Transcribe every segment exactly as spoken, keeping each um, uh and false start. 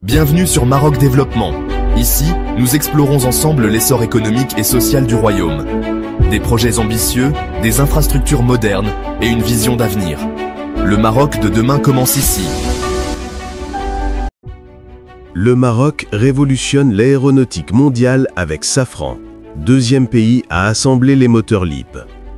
Bienvenue sur Maroc Développement. Ici, nous explorons ensemble l'essor économique et social du royaume. Des projets ambitieux, des infrastructures modernes et une vision d'avenir. Le Maroc de demain commence ici. Le Maroc révolutionne l'aéronautique mondiale avec Safran, deuxième pays à assembler les moteurs LEAP.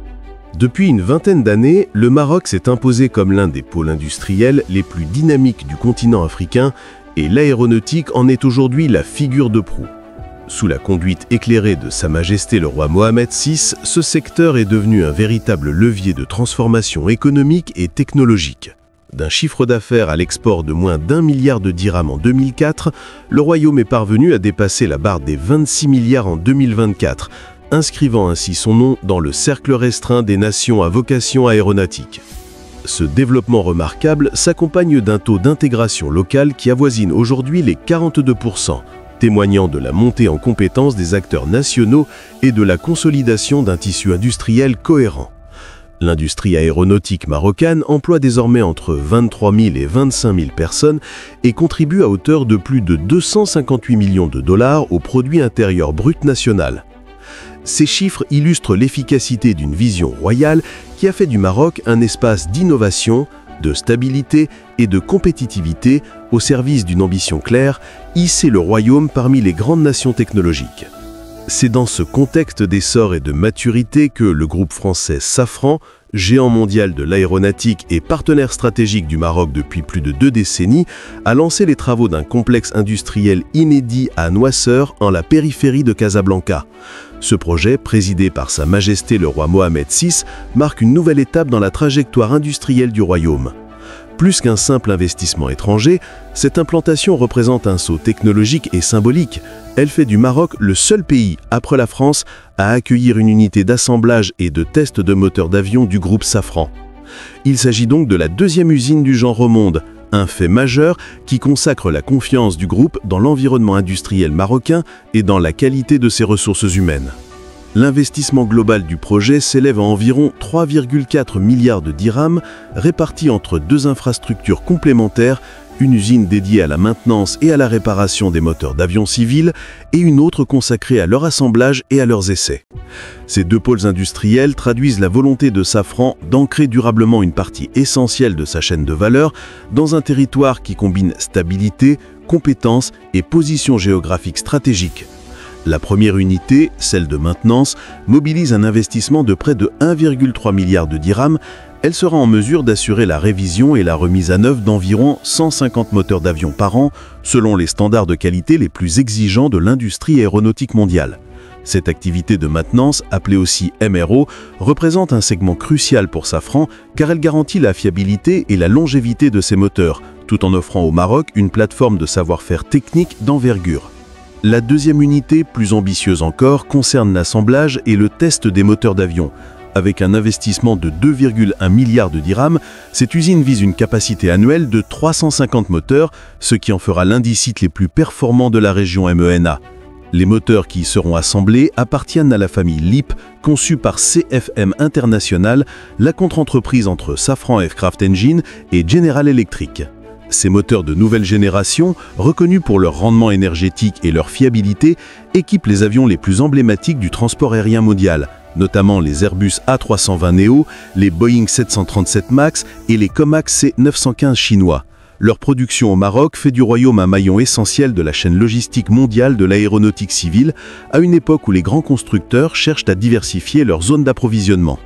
Depuis une vingtaine d'années, le Maroc s'est imposé comme l'un des pôles industriels les plus dynamiques du continent africain et l'aéronautique en est aujourd'hui la figure de proue. Sous la conduite éclairée de Sa Majesté le roi Mohamed six, ce secteur est devenu un véritable levier de transformation économique et technologique. D'un chiffre d'affaires à l'export de moins d'un milliard de dirhams en deux mille quatre, le royaume est parvenu à dépasser la barre des vingt-six milliards en deux mille vingt-quatre, inscrivant ainsi son nom dans le cercle restreint des nations à vocation aéronautique. Ce développement remarquable s'accompagne d'un taux d'intégration locale qui avoisine aujourd'hui les quarante-deux pour cent, témoignant de la montée en compétence des acteurs nationaux et de la consolidation d'un tissu industriel cohérent. L'industrie aéronautique marocaine emploie désormais entre vingt-trois mille et vingt-cinq mille personnes et contribue à hauteur de plus de deux cent cinquante-huit millions de dollars au produit intérieur brut national. Ces chiffres illustrent l'efficacité d'une vision royale qui a fait du Maroc un espace d'innovation, de stabilité et de compétitivité au service d'une ambition claire, hisser le royaume parmi les grandes nations technologiques. C'est dans ce contexte d'essor et de maturité que le groupe français Safran, géant mondial de l'aéronautique et partenaire stratégique du Maroc depuis plus de deux décennies, a lancé les travaux d'un complexe industriel inédit à Noisseur, en la périphérie de Casablanca. Ce projet, présidé par Sa Majesté le roi Mohamed six, marque une nouvelle étape dans la trajectoire industrielle du royaume. Plus qu'un simple investissement étranger, cette implantation représente un saut technologique et symbolique. Elle fait du Maroc le seul pays, après la France, à accueillir une unité d'assemblage et de test de moteurs d'avion du groupe Safran. Il s'agit donc de la deuxième usine du genre au monde, un fait majeur qui consacre la confiance du groupe dans l'environnement industriel marocain et dans la qualité de ses ressources humaines. L'investissement global du projet s'élève à environ trois virgule quatre milliards de dirhams, répartis entre deux infrastructures complémentaires, une usine dédiée à la maintenance et à la réparation des moteurs d'avions civils et une autre consacrée à leur assemblage et à leurs essais. Ces deux pôles industriels traduisent la volonté de Safran d'ancrer durablement une partie essentielle de sa chaîne de valeur dans un territoire qui combine stabilité, compétences et position géographique stratégique. La première unité, celle de maintenance, mobilise un investissement de près de un virgule trois milliard de dirhams. Elle sera en mesure d'assurer la révision et la remise à neuf d'environ cent cinquante moteurs d'avion par an, selon les standards de qualité les plus exigeants de l'industrie aéronautique mondiale. Cette activité de maintenance, appelée aussi M R O, représente un segment crucial pour Safran car elle garantit la fiabilité et la longévité de ses moteurs, tout en offrant au Maroc une plateforme de savoir-faire technique d'envergure. La deuxième unité, plus ambitieuse encore, concerne l'assemblage et le test des moteurs d'avion. Avec un investissement de deux virgule un milliards de dirhams, cette usine vise une capacité annuelle de trois cent cinquante moteurs, ce qui en fera l'un des sites les plus performants de la région M E N A. Les moteurs qui y seront assemblés appartiennent à la famille LEAP, conçue par C F M International, la contre-entreprise entre Safran Aircraft Engine et General Electric. Ces moteurs de nouvelle génération, reconnus pour leur rendement énergétique et leur fiabilité, équipent les avions les plus emblématiques du transport aérien mondial, notamment les Airbus A trois cent vingt Neo, les Boeing sept cent trente-sept MAX et les Comac C neuf cent quinze chinois. Leur production au Maroc fait du royaume un maillon essentiel de la chaîne logistique mondiale de l'aéronautique civile, à une époque où les grands constructeurs cherchent à diversifier leurs zones d'approvisionnement.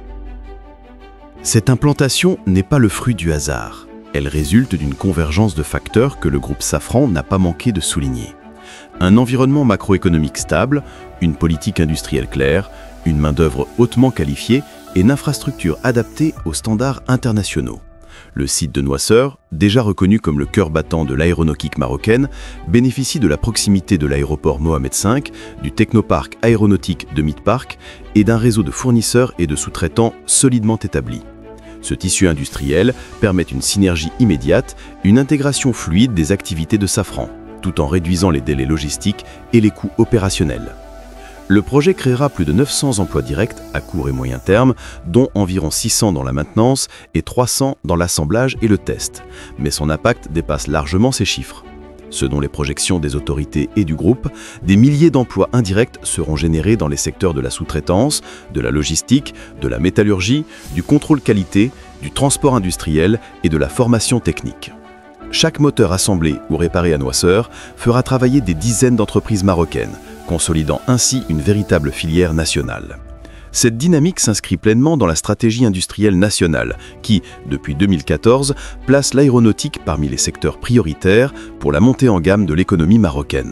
Cette implantation n'est pas le fruit du hasard. Elle résulte d'une convergence de facteurs que le groupe Safran n'a pas manqué de souligner. Un environnement macroéconomique stable, une politique industrielle claire, une main-d'œuvre hautement qualifiée et une infrastructure adaptée aux standards internationaux. Le site de Noisseur, déjà reconnu comme le cœur battant de l'aéronautique marocaine, bénéficie de la proximité de l'aéroport Mohamed cinq, du technoparc aéronautique de Midpark et d'un réseau de fournisseurs et de sous-traitants solidement établi. Ce tissu industriel permet une synergie immédiate, une intégration fluide des activités de Safran, tout en réduisant les délais logistiques et les coûts opérationnels. Le projet créera plus de neuf cents emplois directs à court et moyen terme, dont environ six cents dans la maintenance et trois cents dans l'assemblage et le test. Mais son impact dépasse largement ces chiffres. Selon les projections des autorités et du groupe, des milliers d'emplois indirects seront générés dans les secteurs de la sous-traitance, de la logistique, de la métallurgie, du contrôle qualité, du transport industriel et de la formation technique. Chaque moteur assemblé ou réparé à Noisseur fera travailler des dizaines d'entreprises marocaines, consolidant ainsi une véritable filière nationale. Cette dynamique s'inscrit pleinement dans la stratégie industrielle nationale qui, depuis deux mille quatorze, place l'aéronautique parmi les secteurs prioritaires pour la montée en gamme de l'économie marocaine.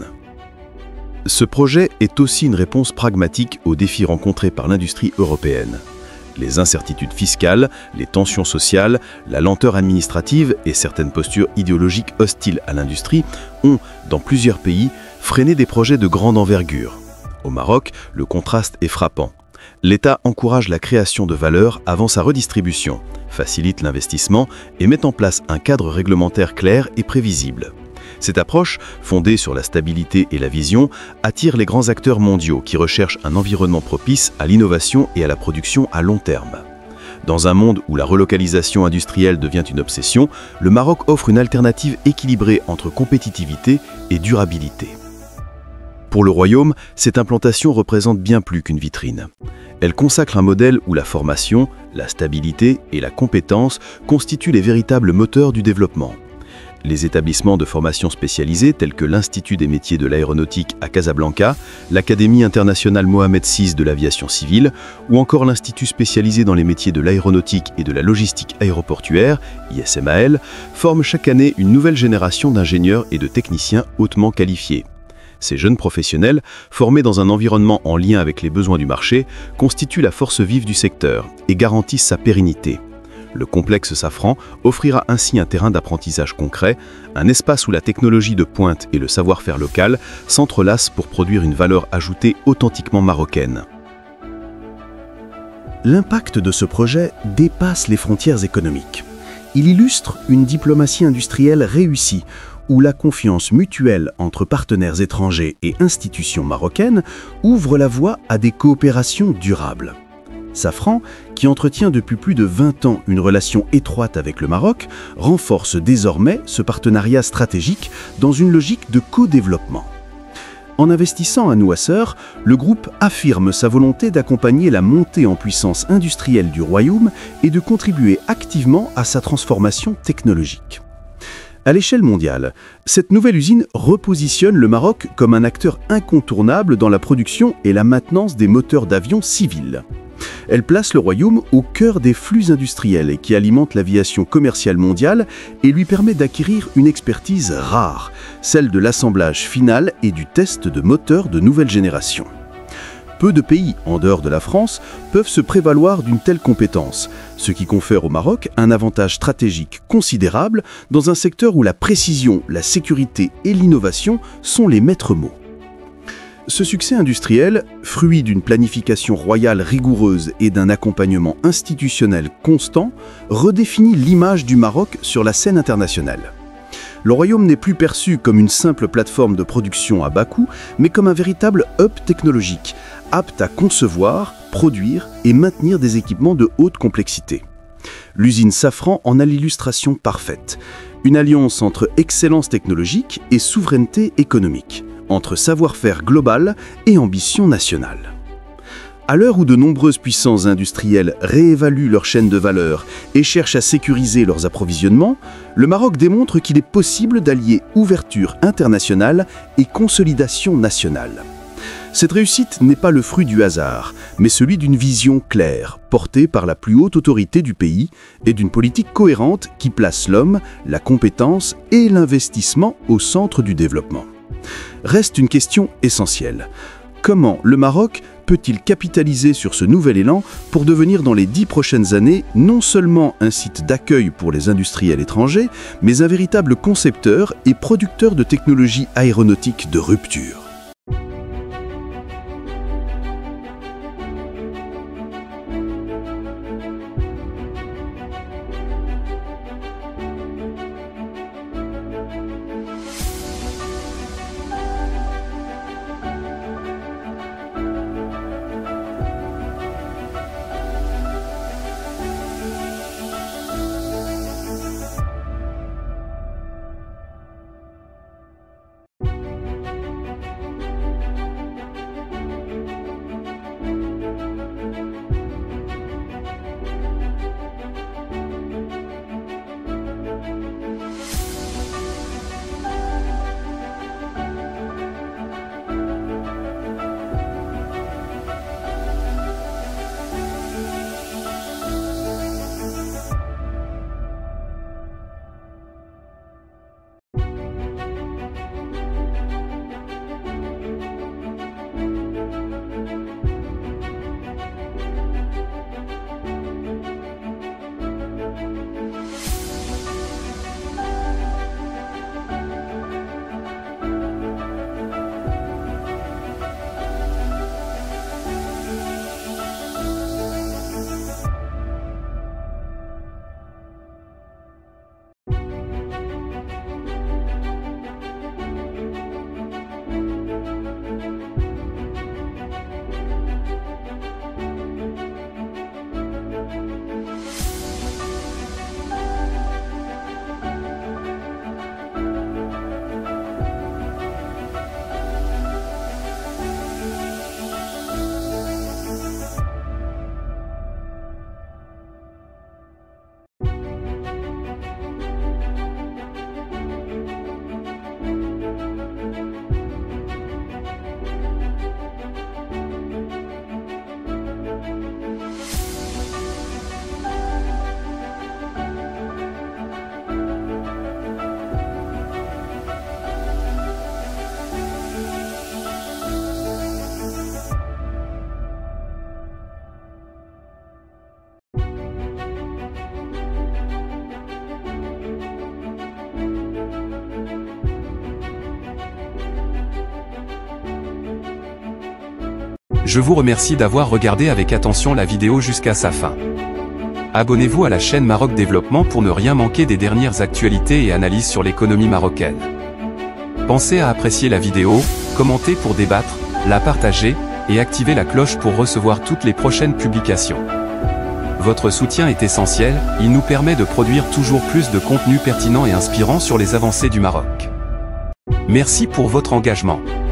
Ce projet est aussi une réponse pragmatique aux défis rencontrés par l'industrie européenne. Les incertitudes fiscales, les tensions sociales, la lenteur administrative et certaines postures idéologiques hostiles à l'industrie ont, dans plusieurs pays, freiné des projets de grande envergure. Au Maroc, le contraste est frappant. L'État encourage la création de valeur avant sa redistribution, facilite l'investissement et met en place un cadre réglementaire clair et prévisible. Cette approche, fondée sur la stabilité et la vision, attire les grands acteurs mondiaux qui recherchent un environnement propice à l'innovation et à la production à long terme. Dans un monde où la relocalisation industrielle devient une obsession, le Maroc offre une alternative équilibrée entre compétitivité et durabilité. Pour le Royaume, cette implantation représente bien plus qu'une vitrine. Elle consacre un modèle où la formation, la stabilité et la compétence constituent les véritables moteurs du développement. Les établissements de formation spécialisés tels que l'Institut des métiers de l'aéronautique à Casablanca, l'Académie internationale Mohamed six de l'aviation civile ou encore l'Institut spécialisé dans les métiers de l'aéronautique et de la logistique aéroportuaire, I S M A L, forment chaque année une nouvelle génération d'ingénieurs et de techniciens hautement qualifiés. Ces jeunes professionnels, formés dans un environnement en lien avec les besoins du marché, constituent la force vive du secteur et garantissent sa pérennité. Le complexe Safran offrira ainsi un terrain d'apprentissage concret, un espace où la technologie de pointe et le savoir-faire local s'entrelacent pour produire une valeur ajoutée authentiquement marocaine. L'impact de ce projet dépasse les frontières économiques. Il illustre une diplomatie industrielle réussie, où la confiance mutuelle entre partenaires étrangers et institutions marocaines ouvre la voie à des coopérations durables. Safran, qui entretient depuis plus de vingt ans une relation étroite avec le Maroc, renforce désormais ce partenariat stratégique dans une logique de co-développement. En investissant à Noisseur, le groupe affirme sa volonté d'accompagner la montée en puissance industrielle du Royaume et de contribuer activement à sa transformation technologique. À l'échelle mondiale, cette nouvelle usine repositionne le Maroc comme un acteur incontournable dans la production et la maintenance des moteurs d'avions civils. Elle place le Royaume au cœur des flux industriels qui alimentent l'aviation commerciale mondiale et lui permet d'acquérir une expertise rare, celle de l'assemblage final et du test de moteurs de nouvelle génération. Peu de pays, en dehors de la France, peuvent se prévaloir d'une telle compétence, ce qui confère au Maroc un avantage stratégique considérable dans un secteur où la précision, la sécurité et l'innovation sont les maîtres mots. Ce succès industriel, fruit d'une planification royale rigoureuse et d'un accompagnement institutionnel constant, redéfinit l'image du Maroc sur la scène internationale. Le Royaume n'est plus perçu comme une simple plateforme de production à bas coût, mais comme un véritable hub technologique, apte à concevoir, produire et maintenir des équipements de haute complexité. L'usine Safran en a l'illustration parfaite. Une alliance entre excellence technologique et souveraineté économique, entre savoir-faire global et ambition nationale. À l'heure où de nombreuses puissances industrielles réévaluent leur chaîne de valeur et cherchent à sécuriser leurs approvisionnements, le Maroc démontre qu'il est possible d'allier ouverture internationale et consolidation nationale. Cette réussite n'est pas le fruit du hasard, mais celui d'une vision claire, portée par la plus haute autorité du pays et d'une politique cohérente qui place l'homme, la compétence et l'investissement au centre du développement. Reste une question essentielle. Comment le Maroc peut-il capitaliser sur ce nouvel élan pour devenir dans les dix prochaines années non seulement un site d'accueil pour les industriels étrangers, mais un véritable concepteur et producteur de technologies aéronautiques de rupture? Je vous remercie d'avoir regardé avec attention la vidéo jusqu'à sa fin. Abonnez-vous à la chaîne Maroc Développement pour ne rien manquer des dernières actualités et analyses sur l'économie marocaine. Pensez à apprécier la vidéo, commenter pour débattre, la partager, et activer la cloche pour recevoir toutes les prochaines publications. Votre soutien est essentiel, il nous permet de produire toujours plus de contenu pertinent et inspirant sur les avancées du Maroc. Merci pour votre engagement.